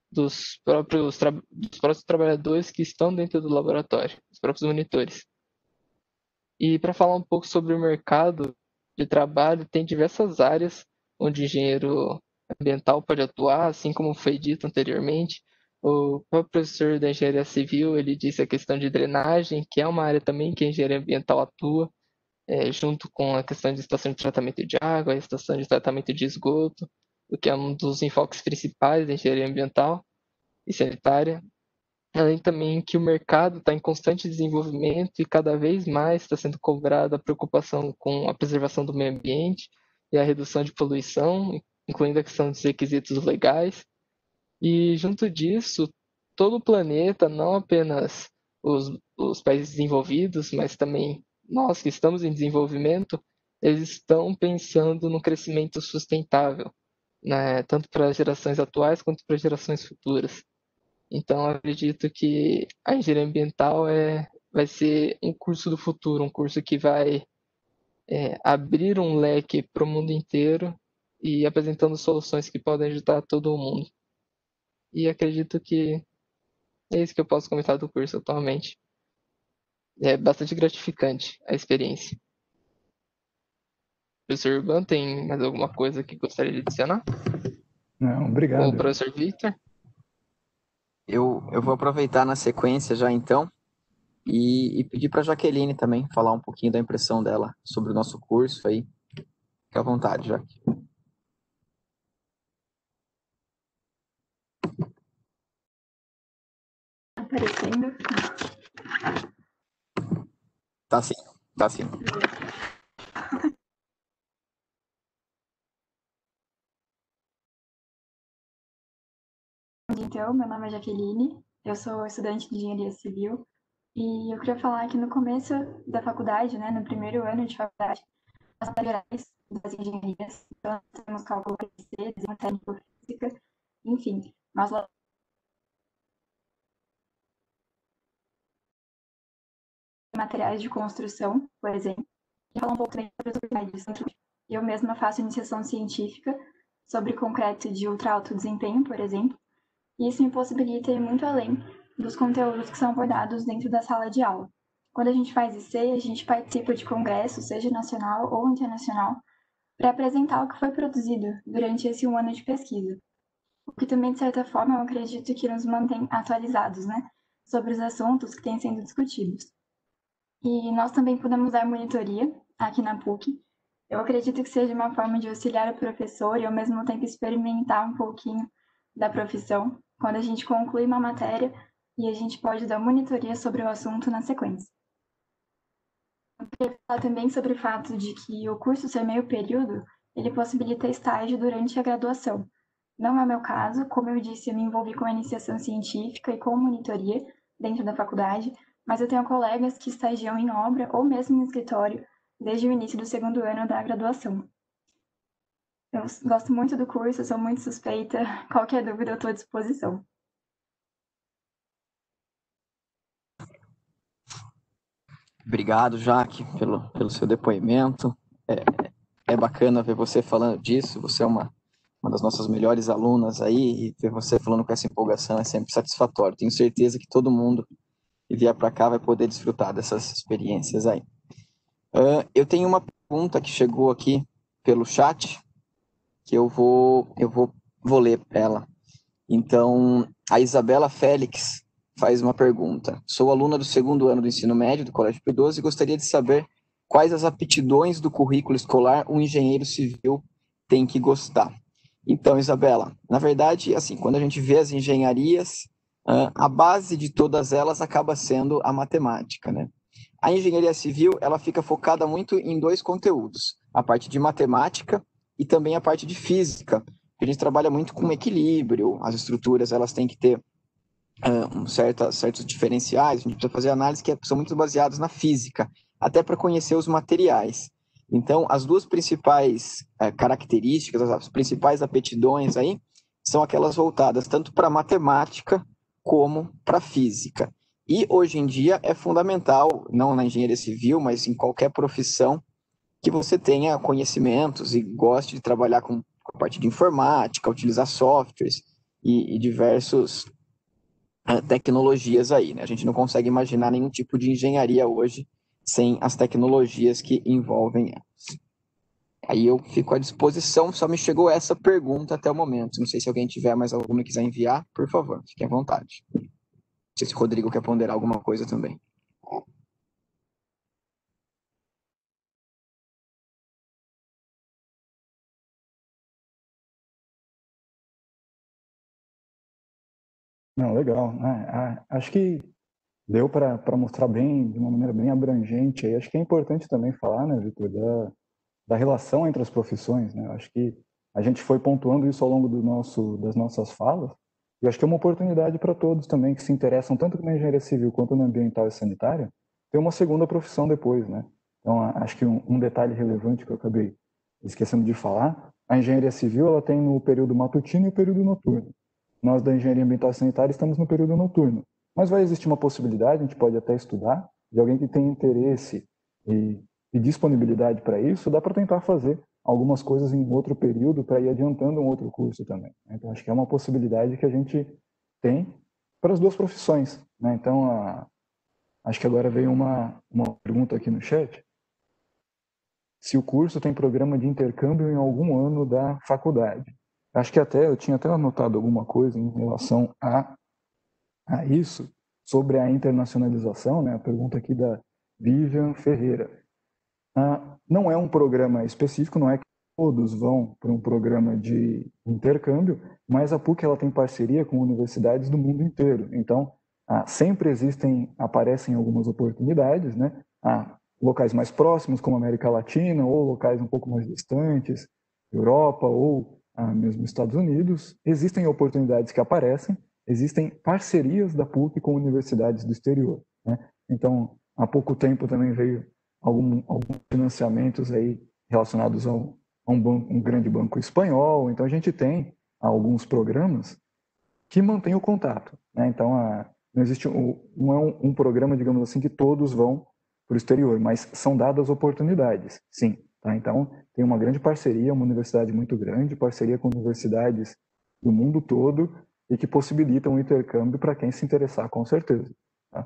dos próprios trabalhadores que estão dentro do laboratório, os próprios monitores. E para falar um pouco sobre o mercado de trabalho, tem diversas áreas onde o engenheiro ambiental pode atuar, assim como foi dito anteriormente. O próprio professor da engenharia civil, ele disse a questão de drenagem, que é uma área também que a engenharia ambiental atua, junto com a questão de estação de tratamento de água, a estação de tratamento de esgoto. o que é um dos enfoques principais da engenharia ambiental e sanitária. Além também que o mercado está em constante desenvolvimento e cada vez mais está sendo cobrada a preocupação com a preservação do meio ambiente e a redução de poluição, incluindo a questão dos requisitos legais. E junto disso, todo o planeta, não apenas os países desenvolvidos, mas também nós que estamos em desenvolvimento, eles estão pensando no crescimento sustentável, né, tanto para gerações atuais quanto para gerações futuras. Então, eu acredito que a engenharia ambiental vai ser um curso do futuro, um curso que vai abrir um leque para o mundo inteiro e apresentando soluções que podem ajudar todo mundo. E acredito que é isso que eu posso comentar do curso atualmente. É bastante gratificante a experiência. Professor Urban, tem mais alguma coisa que gostaria de adicionar? Não, Ou obrigado. o professor Victor? Eu vou aproveitar na sequência já então e pedir para a Jaqueline também falar um pouquinho da impressão dela sobre o nosso curso aí. Fique à vontade, Jaque. Aparecendo. Tá sim, tá sim. Então, meu nome é Jaqueline, eu sou estudante de engenharia civil e eu queria falar que no começo da faculdade, né, no primeiro ano de faculdade, as matérias gerais das engenharias, então nós temos cálculo PCC, desenho técnico, física, enfim, mas lá materiais de construção, por exemplo, e falar um pouco também sobre os utilidades. Eu mesma faço iniciação científica sobre concreto de ultra alto desempenho, por exemplo, e isso me possibilita ir muito além dos conteúdos que são abordados dentro da sala de aula. Quando a gente faz IC, a gente participa de congressos, seja nacional ou internacional, para apresentar o que foi produzido durante esse um ano de pesquisa. O que também, de certa forma, eu acredito que nos mantém atualizados, né, sobre os assuntos que têm sendo discutidos. E nós também podemos dar monitoria aqui na PUC. Eu acredito que seja uma forma de auxiliar o professor e, ao mesmo tempo, experimentar um pouquinho da profissão, quando a gente conclui uma matéria e a gente pode dar monitoria sobre o assunto na sequência. Eu queria falar também sobre o fato de que o curso ser meio período, ele possibilita estágio durante a graduação. Não é o meu caso, como eu disse, eu me envolvi com a iniciação científica e com monitoria dentro da faculdade, mas eu tenho colegas que estagiam em obra ou mesmo em escritório desde o início do segundo ano da graduação. Eu gosto muito do curso, sou muito suspeita. Qualquer dúvida, eu estou à disposição. Obrigado, Jaque, pelo seu depoimento. É bacana ver você falando disso. Você é uma das nossas melhores alunas aí, e ver você falando com essa empolgação é sempre satisfatório. Tenho certeza que todo mundo que vier para cá vai poder desfrutar dessas experiências aí. Eu tenho uma pergunta que chegou aqui pelo chat, que vou ler ela. Então, a Isabela Félix faz uma pergunta. Sou aluna do segundo ano do ensino médio do Colégio Pio XII e gostaria de saber quais as aptidões do currículo escolar um engenheiro civil tem que gostar. Então, Isabela, na verdade, assim, quando a gente vê as engenharias, a base de todas elas acaba sendo a matemática, né? A engenharia civil, ela fica focada muito em dois conteúdos, a parte de matemática e também a parte de física. A gente trabalha muito com equilíbrio, as estruturas elas têm que ter certos diferenciais, a gente precisa fazer análises que são muito baseadas na física, até para conhecer os materiais. Então, as duas principais características, as principais aptidões aí, são aquelas voltadas tanto para matemática como para física. E hoje em dia é fundamental, não na engenharia civil, mas em qualquer profissão, que você tenha conhecimentos e goste de trabalhar com a parte de informática, utilizar softwares e diversos tecnologias aí, né? A gente não consegue imaginar nenhum tipo de engenharia hoje sem as tecnologias que envolvem elas. Aí eu fico à disposição, só me chegou essa pergunta até o momento. Não sei se alguém tiver mais alguma que quiser enviar, por favor, fique à vontade. Não sei se o Rodrigo quer ponderar alguma coisa também. Não, legal, né? Acho que deu para mostrar bem, de uma maneira bem abrangente. Aí acho que é importante também falar, né, Vitor, da relação entre as profissões, né? Acho que a gente foi pontuando isso ao longo das nossas falas, e acho que é uma oportunidade para todos também que se interessam tanto na engenharia civil quanto na ambiental e sanitária, ter uma segunda profissão depois, né? Então, acho que um detalhe relevante que eu acabei esquecendo de falar, a engenharia civil ela tem no período matutino e o período noturno. Nós da engenharia ambiental e sanitária estamos no período noturno, mas vai existir uma possibilidade, a gente pode até estudar, de alguém que tem interesse e disponibilidade para isso, dá para tentar fazer algumas coisas em outro período para ir adiantando um outro curso também. Então, acho que é uma possibilidade que a gente tem para as duas profissões. Né? Então, acho que agora veio uma pergunta aqui no chat. Se o curso tem programa de intercâmbio em algum ano da faculdade. Acho que eu tinha até anotado alguma coisa em relação a isso, sobre a internacionalização, né? A pergunta aqui da Vivian Ferreira. Não é um programa específico, não é que todos vão para um programa de intercâmbio, mas a PUC ela tem parceria com universidades do mundo inteiro. Então, sempre aparecem algumas oportunidades, né? Locais mais próximos, como América Latina, ou locais um pouco mais distantes, Europa ou mesmo Estados Unidos. Existem oportunidades que aparecem, existem parcerias da PUC com universidades do exterior. Né? Então, há pouco tempo também veio alguns financiamentos aí relacionados a um grande banco espanhol. Então, a gente tem alguns programas que mantêm o contato. Né? Então, não existe não é um programa, digamos assim, que todos vão para o exterior, mas são dadas oportunidades, sim. Tá? Então, tem uma grande parceria, uma universidade muito grande, parceria com universidades do mundo todo e que possibilitam o intercâmbio para quem se interessar, com certeza. Tá?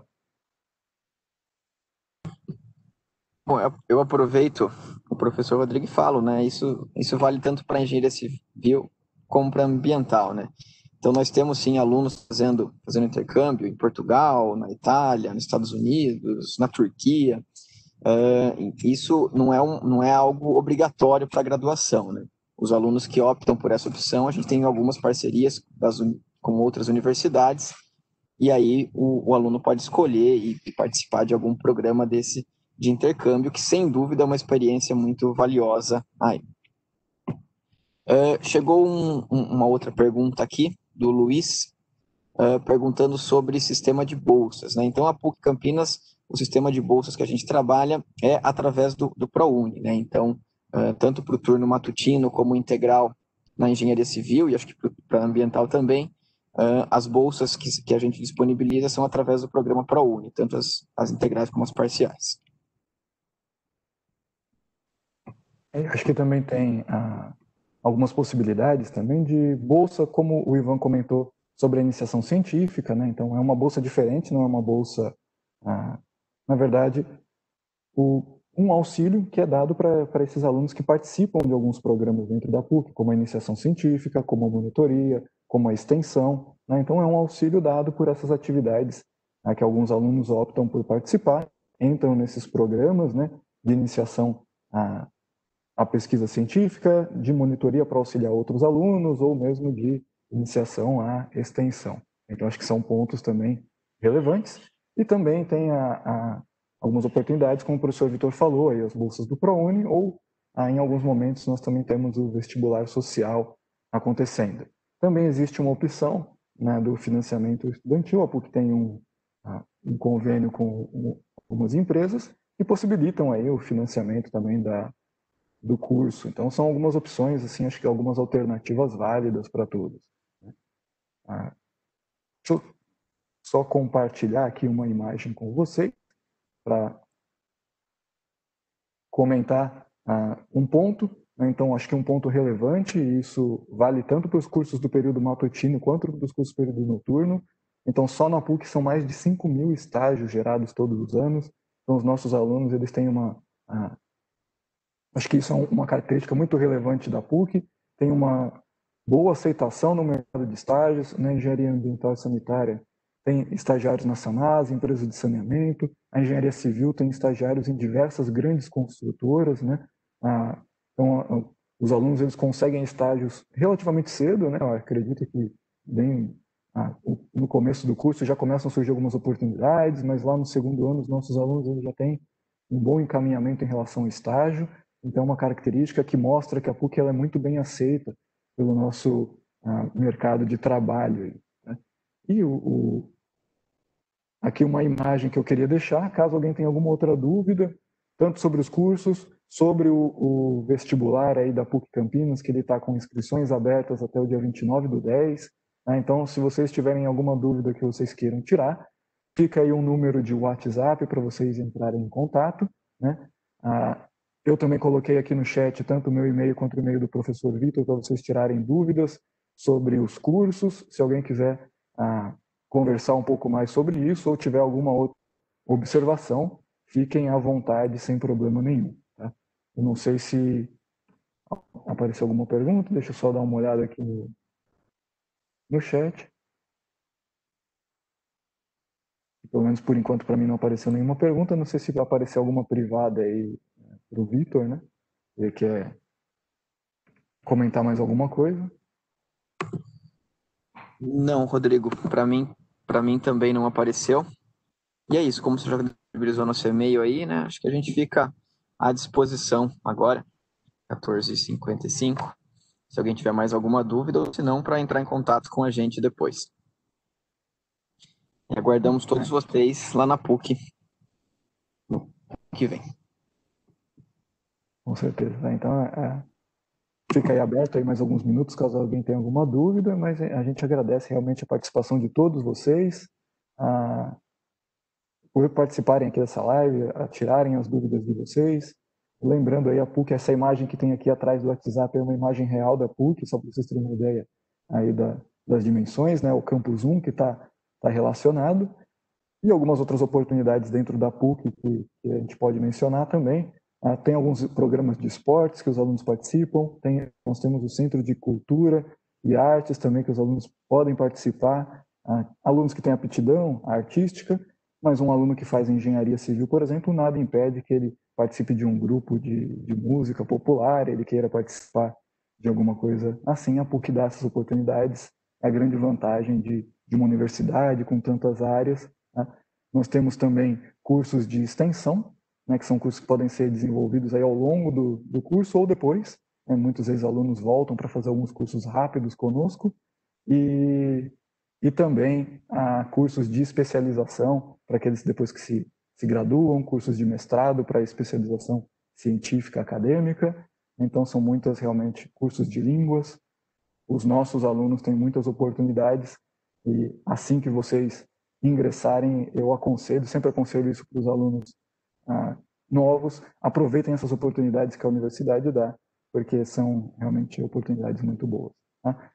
Bom, eu aproveito o professor Rodrigo e falo, né? Isso vale tanto para engenharia civil como para ambiental, né? Então, nós temos, sim, alunos fazendo intercâmbio em Portugal, na Itália, nos Estados Unidos, na Turquia. Isso não é algo obrigatório para a graduação, né? Os alunos que optam por essa opção, a gente tem algumas parcerias com outras universidades, e aí o aluno pode escolher e participar de algum programa desse de intercâmbio, que sem dúvida é uma experiência muito valiosa aí. Chegou uma outra pergunta aqui, do Luiz, perguntando sobre sistema de bolsas. Né? Então, a PUC Campinas, o sistema de bolsas que a gente trabalha é através do ProUni. Né? Então, tanto para o turno matutino como integral na engenharia civil, e acho que para ambiental também, as bolsas que a gente disponibiliza são através do programa ProUni, tanto as integrais como as parciais. Acho que também tem algumas possibilidades também de bolsa, como o Ivan comentou, sobre a iniciação científica, né? Então, é uma bolsa diferente, não é uma bolsa, na verdade, um auxílio que é dado para esses alunos que participam de alguns programas dentro da PUC, como a iniciação científica, como a monitoria, como a extensão. Né? Então, é um auxílio dado por essas atividades que alguns alunos optam por participar, entram nesses programas, né, de iniciação a pesquisa científica, de monitoria para auxiliar outros alunos, ou mesmo de iniciação à extensão. Então, acho que são pontos também relevantes. E também tem algumas oportunidades, como o professor Vitor falou, aí, as bolsas do ProUni, ou em alguns momentos nós também temos o vestibular social acontecendo. Também existe uma opção, né, do financiamento estudantil, a PUC tem um convênio com algumas empresas que possibilitam aí o financiamento também do curso. Então, são algumas opções, assim, acho que algumas alternativas válidas para todos. Deixa eu só compartilhar aqui uma imagem com vocês para comentar um ponto. Né? Então, acho que um ponto relevante, e isso vale tanto para os cursos do período matutino quanto para os cursos do período noturno. Então, só na PUC são mais de 5.000 estágios gerados todos os anos. Então, os nossos alunos, eles têm acho que isso é uma característica muito relevante da PUC, tem uma boa aceitação no mercado de estágios, na engenharia ambiental e sanitária tem estagiários na Sanasa, empresas de saneamento, a engenharia civil tem estagiários em diversas grandes construtoras, né? Então, os alunos eles conseguem estágios relativamente cedo, né? Eu acredito que bem no começo do curso já começam a surgir algumas oportunidades, mas lá no segundo ano os nossos alunos já têm um bom encaminhamento em relação ao estágio. Então, é uma característica que mostra que a PUC ela é muito bem aceita pelo nosso mercado de trabalho. Né? E aqui uma imagem que eu queria deixar, caso alguém tenha alguma outra dúvida, tanto sobre os cursos, sobre o vestibular aí da PUC Campinas, que ele está com inscrições abertas até o dia 29/10. Né? Então, se vocês tiverem alguma dúvida que vocês queiram tirar, fica aí um número de WhatsApp para vocês entrarem em contato. Né? Eu também coloquei aqui no chat tanto o meu e-mail quanto o e-mail do professor Vitor para vocês tirarem dúvidas sobre os cursos. Se alguém quiser conversar um pouco mais sobre isso ou tiver alguma outra observação, fiquem à vontade, sem problema nenhum. Tá? Eu não sei se apareceu alguma pergunta, deixa eu só dar uma olhada aqui no chat. Pelo menos por enquanto para mim não apareceu nenhuma pergunta, não sei se vai aparecer alguma privada aí para o Vitor, né? Ele quer comentar mais alguma coisa? Não, Rodrigo, para mim também não apareceu. E é isso, como você já disponibilizou nosso e-mail aí, né? Acho que a gente fica à disposição agora, 14h55, se alguém tiver mais alguma dúvida, ou se não, para entrar em contato com a gente depois. E aguardamos todos vocês lá na PUC no que vem. Com certeza. Então, fica aí aberto aí mais alguns minutos, caso alguém tenha alguma dúvida, mas a gente agradece realmente a participação de todos vocês, por participarem aqui dessa live, a tirarem as dúvidas de vocês. Lembrando aí a PUC, essa imagem que tem aqui atrás do WhatsApp é uma imagem real da PUC, só para vocês terem uma ideia aí das dimensões, né? O Campus 1 que está relacionado, e algumas outras oportunidades dentro da PUC que a gente pode mencionar também. Tem alguns programas de esportes que os alunos participam, nós temos o Centro de Cultura e Artes também que os alunos podem participar, alunos que têm aptidão artística, mas um aluno que faz engenharia civil, por exemplo, nada impede que ele participe de um grupo de música popular, ele queira participar de alguma coisa assim. A PUC dá essas oportunidades, é a grande vantagem de uma universidade com tantas áreas. Né? Nós temos também cursos de extensão, né, que são cursos que podem ser desenvolvidos aí ao longo do curso ou depois. Né? Muitos ex-alunos voltam para fazer alguns cursos rápidos conosco. E também cursos de especialização para aqueles depois que se graduam, cursos de mestrado para especialização científica acadêmica. Então, são muitas realmente cursos de línguas. Os nossos alunos têm muitas oportunidades e assim que vocês ingressarem, eu sempre aconselho isso para os alunos novos, aproveitem essas oportunidades que a universidade dá, porque são realmente oportunidades muito boas. Tá?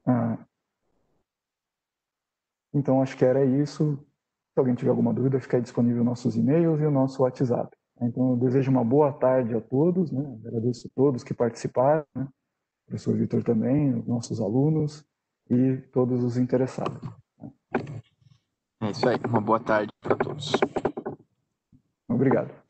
Então, acho que era isso. Se alguém tiver alguma dúvida, fica aí disponível nossos e-mails e o nosso WhatsApp. Então, eu desejo uma boa tarde a todos, né? Agradeço a todos que participaram, né? O professor Vitor também, os nossos alunos e todos os interessados. É isso aí, uma boa tarde para todos. Obrigado.